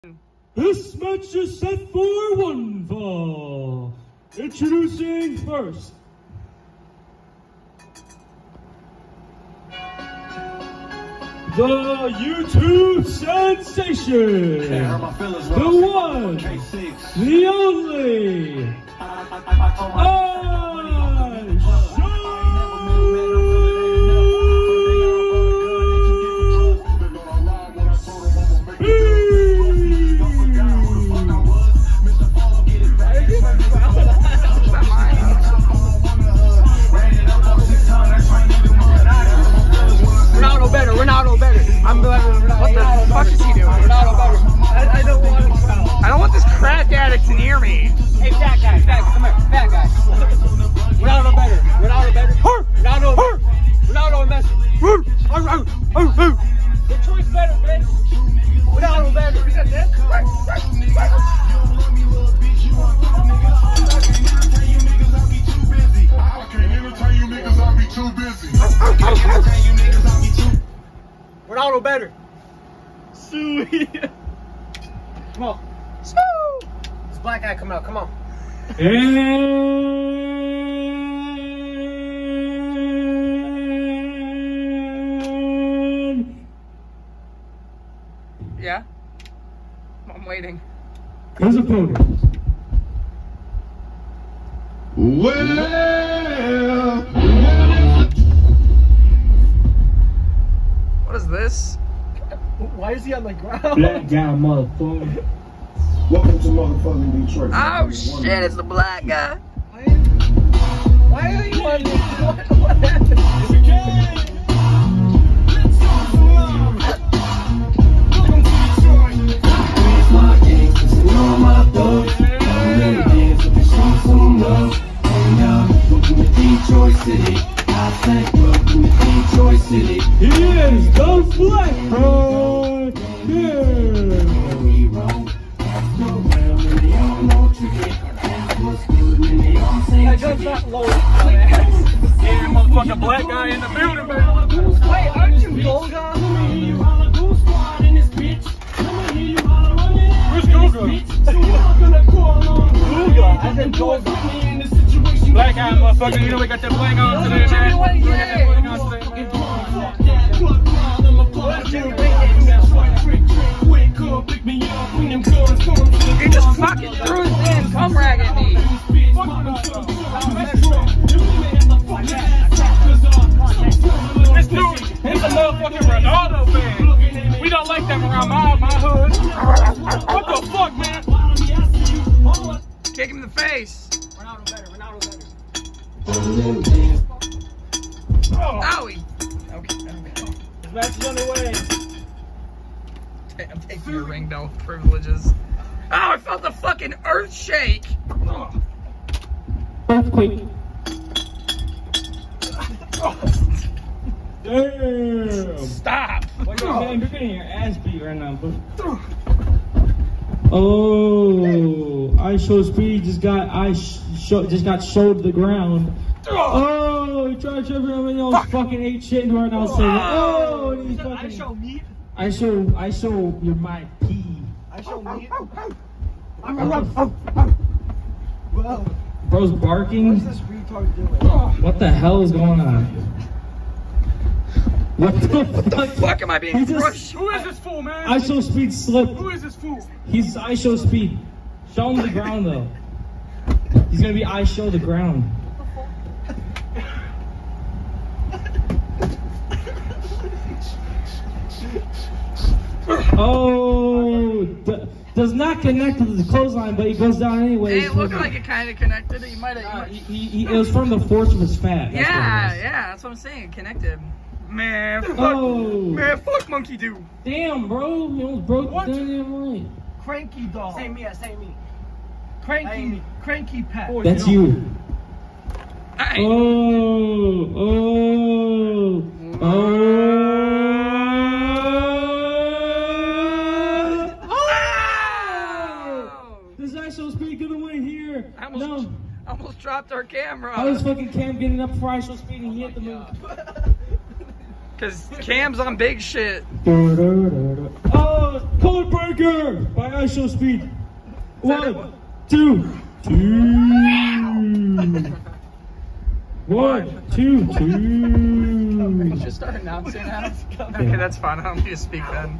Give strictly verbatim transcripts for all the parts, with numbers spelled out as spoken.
This match is set for one fall. Introducing first, the YouTube sensation, the one, the only, Ronaldo better, Ronaldo better. I'm better. What the fuck is he doing? Ronaldo better. I, I don't want him. I don't want this crack addict near me. Hey, fat guy, fat guy, come here, fat guy. Ronaldo better, Ronaldo better. Ronaldo, Ronaldo and Messi. The choice better, bitch. Ronaldo better. Is that this? Ronaldo better. Sweet. Come on. This black guy coming out. Come on. And Yeah. I'm waiting. his opponent. Well, What is this? Why is he on the ground? Black guy, motherfucker. welcome to motherfucking Detroit. Oh shit, it's the black guy. Why are you on this? What, what happened? Detroit City, I said welcome to Detroit City. He is the Black Boy. Yeah. We roll, that's the realm, and they all know tricky. That's what's good, and they all say That gun's not loaded. Yeah, motherfucking black guy in the building, baby. Wait, aren't you Golga? Where's Golga? Golga, I said Golga. Black guy, motherfucker. You know we got that bling on today, man. We got that bling on today, man. He just fucking threw his damn cum rag at me. This dude is a motherfucking Ronaldo fan. We don't like them around my, my hood. What the fuck, man? Kick him in the face. Ronaldo better, Ronaldo better. Oh, Owie. Okay, okay. this match is underway. I'm taking your ring bell privileges. Oh, I felt the fucking earth shake. Earthquake. Damn. Stop. Well, you're, man, you're getting your ass beat right now, bro. Oh, I show speed just got I sh show, just got showed to the ground. Oh, he tried to trip him and y'all fucking ate shit and right now saying, oh, and he's fucking. I show meat. I show I show your my pee. I show meat. Bro's barking. What's this retard doing? What the hell is going on? What the What the fuck am I being He just- crushed? Who is this fool, man? I show speed slip. Who is this fool? He's I show speed. Show him the ground though. He's gonna be I show the ground. Oh, d does not connect to the clothesline, but he goes down anyway. It looked like it kind of connected. He might have. Uh, he, he, he, it was from the force of his fat. That's Yeah, what it was. yeah, that's what I'm saying. It connected. Man, fuck, Oh. man, fuck Monkey Do. Damn, bro, you almost broke What? the damn right. Cranky dog. Say me, say me. Cranky, cranky pet. That's you. Hey. Oh, oh, oh. This I show speed gonna win here. I almost, No, I almost dropped our camera. I was fucking Cam getting up for I show speed and he hit the move. Cause Cam's on big shit. Oh, cold Heartbreaker by IShowSpeed. One, two, two. One, two, two. Just start announcing now. Okay, that's fine. I don't need to speak then.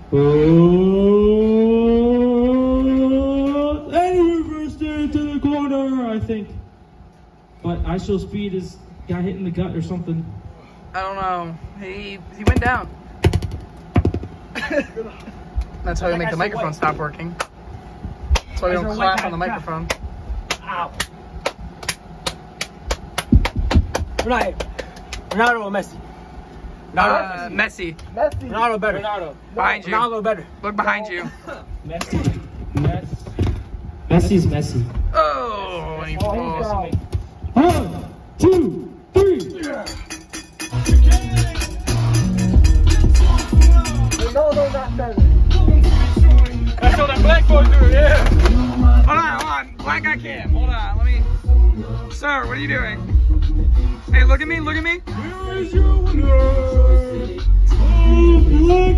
Oh, and he reversed it into the corner, I think. But IShowSpeed is got hit in the gut or something. I don't know. He he went down. That's how we make the microphone stop working. That's why we don't clap on the microphone. Ow. Ronaldo. Ronaldo or Messi? Uh, Messi. Messi. Ronaldo better. Ronaldo. Behind you. Ronaldo better. Look behind you. Messi. Messi. Messi's Messi. Oh, and he falls. One, two, three. Ronaldo not better. That's what that black boy do, yeah. Hold on, hold on. Black guy cam. Hold on, let me. Sir, what are you doing? Hey, look at me, look at me. Here is your winner. Oh, Black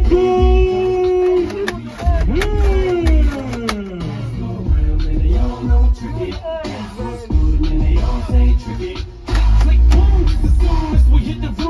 Click boom, as soon as we hit the